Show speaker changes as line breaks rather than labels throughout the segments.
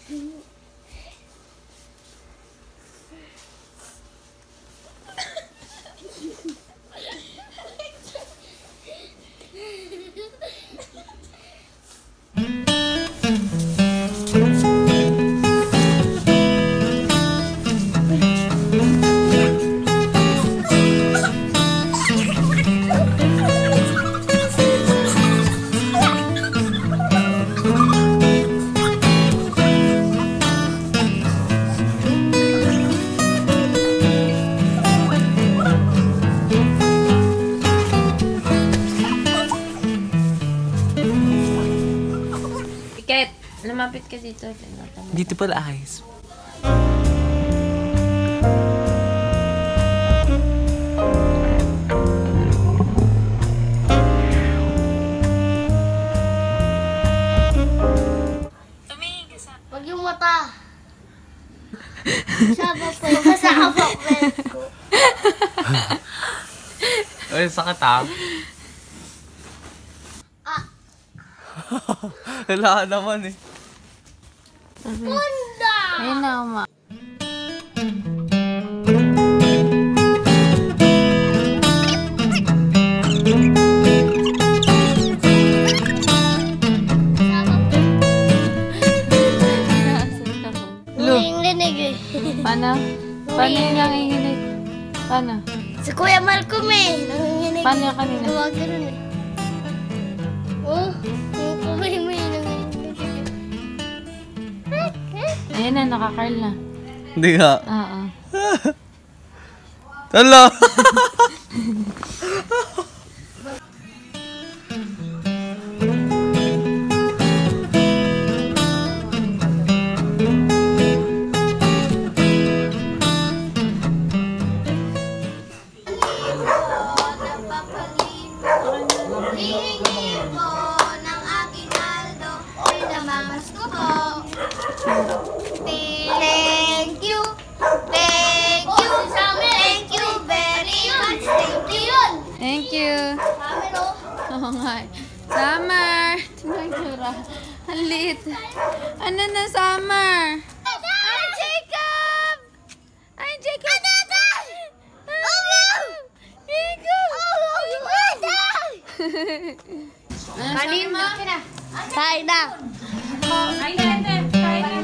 Lumapit ka dito.
Dito pala ayos.
Tumingin ka sa...
Wag yung mata. Saba po yung kasama ko.
Ay, sakit ah. Wala naman eh.
Punda!
Ayun na, uma.
Nanginginig eh.
Paano? Paano yung nanginginig? Paano?
Si Kuya Malcolm eh. Nanginginig.
Paano yung kanina?
Tawag ganun eh. Oh, yung kumay mo eh.
Ayan na, nakakarl na.
Hindi nga.
Oo.
Tala!
Thank you. Thank you. Thank you very much. Thank you.
Thank you.
Amin oh.
Oo nga. Summer! Tingnan yung tura. Ang liit. Ano na, Summer? Ay, Jacob! Ay, Jacob!
Ano?
Jacob!
Kanin mo? Kain na.
Kain na. Kain na.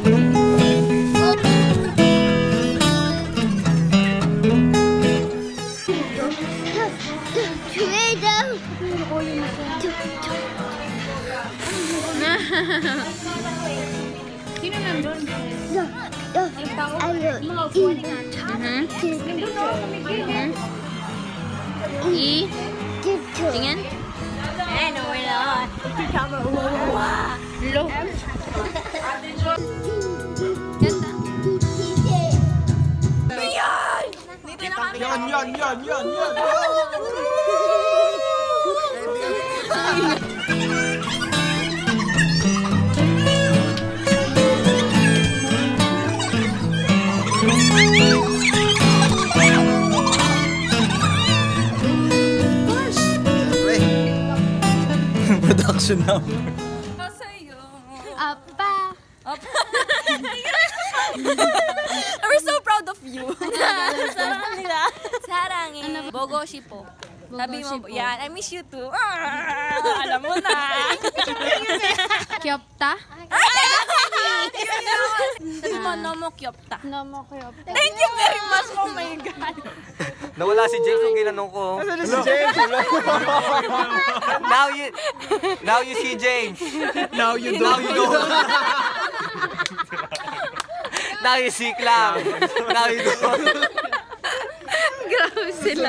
Sino nandun?
Mga upuan
E? Tingin?
Eh, no, we're not.
Lo. Ganda.
Yan! Production number.
Apa.
We're so proud of you. Sarang nila. Sarangin. Bogoshi po. Sabi mo, yan, I miss you too. Alam mo na.
Kyopta?
Sabi mo, Nomo Kyopta.
Nomo Kyopta.
Thank you very much. Oh my God.
Nawala si James kung ginanong ko. Nasaan si James? Now you see James. Now you don't. Now you see Clam. Now you don't.
Grabe sila.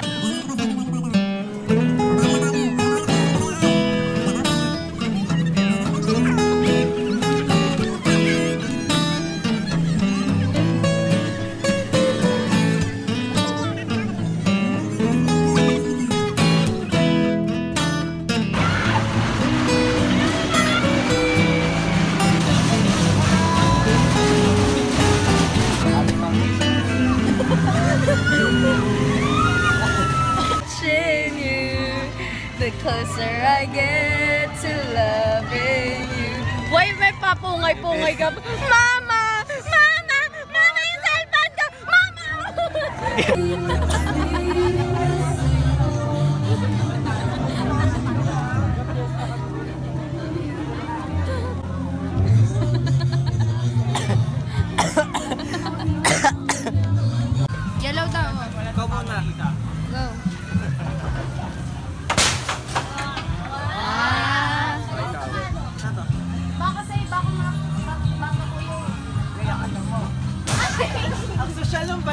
The closer I get to loving you. Why may papungay-pungay ka? Mama!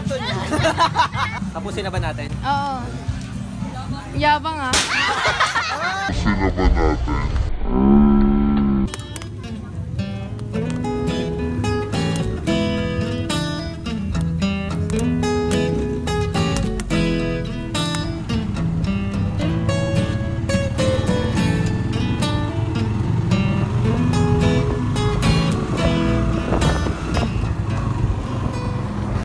marathon niya. Tapusin na ba natin?
Oo. Yabang ah.
Tapusin na ba natin?